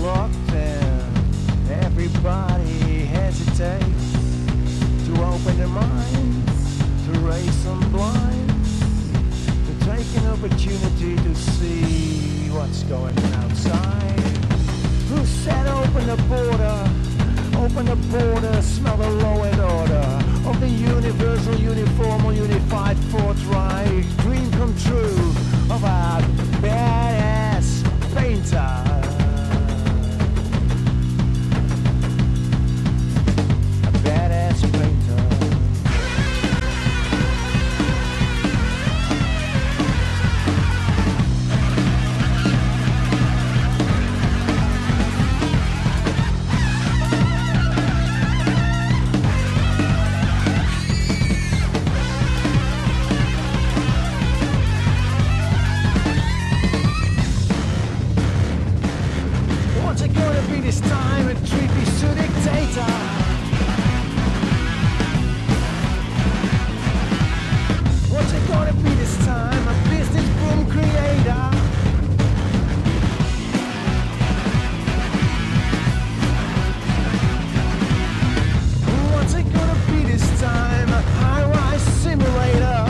locked in. Everybody hesitates to open their minds, to raise some blinds, to take an opportunity to see what's going on outside. Who said open the border? Open the border, smell the law and order of the universal, uniform, unified Fourth Reich. Dream come true of a badass painter. A badass painter. What's it gonna be this time? A three-piece dictator. What's it gonna be this time? A business boom creator. What's it gonna be this time? A high-rise simulator.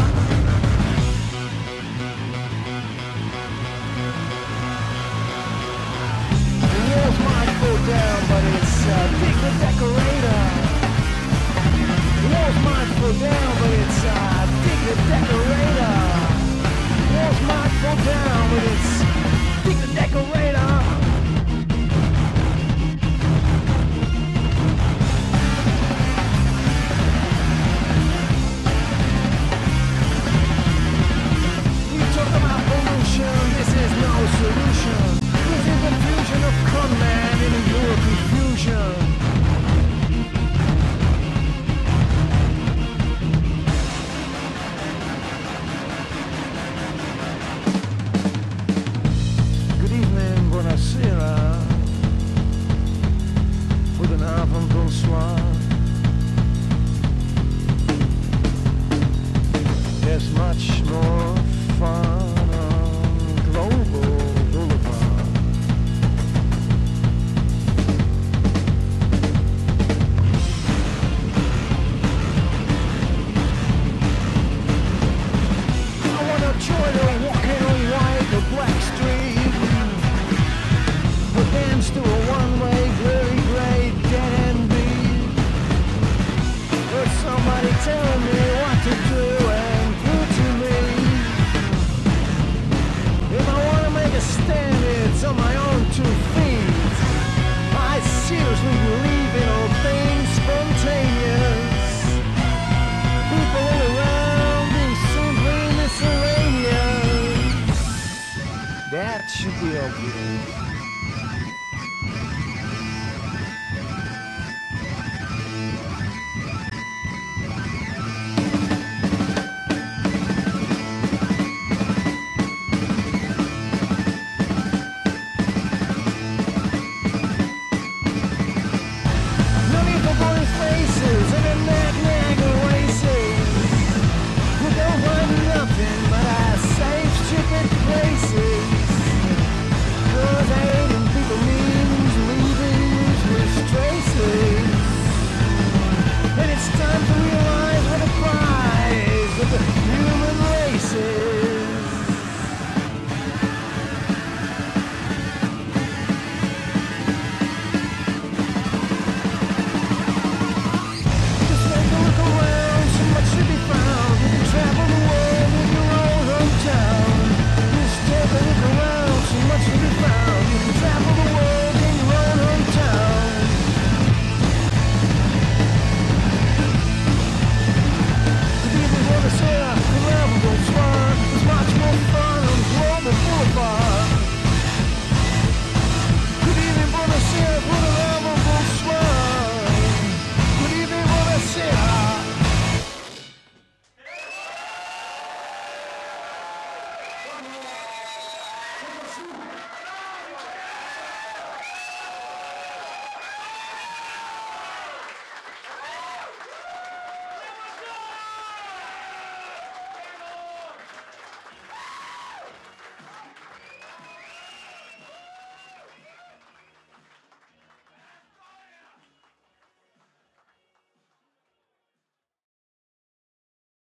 Walls might fall down, but it's Dick the Decorator. Walls might fall down, but it's Dick the Decorator. Walls might fall down, but it's Dick the Decorator. You talk about pollution, this is no solution. This is the fusion of con man in a Euro confusion. Good evening, buonasera. Goedenavond, bonsoir. There's much more fun on Global Boulevard. I wanna join her walking on white, the black street. But dance to a one-way, blurry gray, dead-end beat. But somebody tell me what to do and who to me. If I wanna make a stand, it's on my own 2 feet. I seriously believe in all things spontaneous. People all around being simply miscellaneous. That should be okay.